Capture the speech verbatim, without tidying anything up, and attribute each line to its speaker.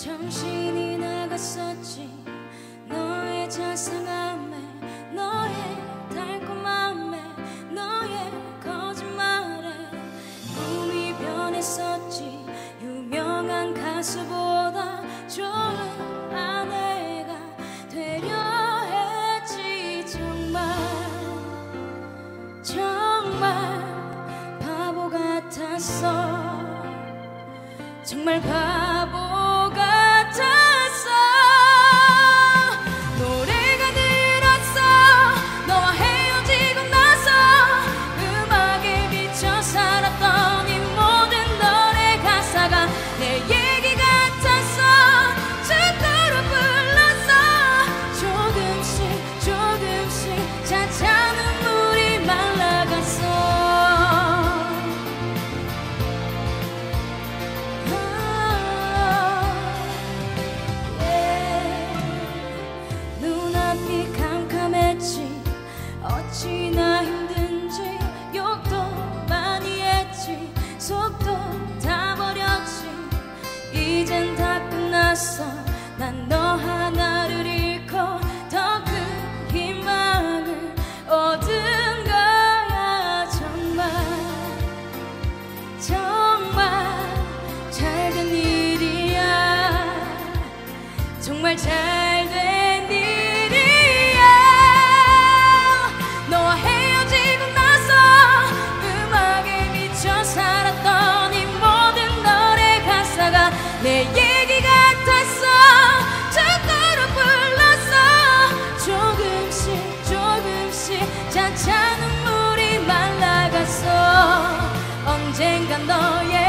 Speaker 1: 정신이 나갔었지. 너의 자상함에, 너의 달콤함에, 너의 거짓말에 꿈이 변했었지. 유명한 가수보다 좋은 아내가 되려 했지. 정말 정말 바보 같았어. 정말 바보 같았어. 노래가 늘었어. 너와 헤어지고 나서 음악에 미쳐 살았던 이 모든 너의 가사가 내 얘기 같았어. 죽도록 불렀어. 조금씩 조금씩 차차 눈물이 말라갔어. 어찌나 힘든지 욕도 많이 했지. 속도 다 버렸지. 이젠 다 끝났어. 난 너 하나를 잃고 더 큰 희망을 얻은 거야. 정말 정말 잘된 일이야. 정말 잘된 일이야. 너와 헤어지고 나서 음악에 미쳐 살았던 이 모든 너의 가사가 내 얘기 같았어. 죽도록 불렀어. 조금씩 조금씩 차차 눈물이 말라갔어. 언젠간 너의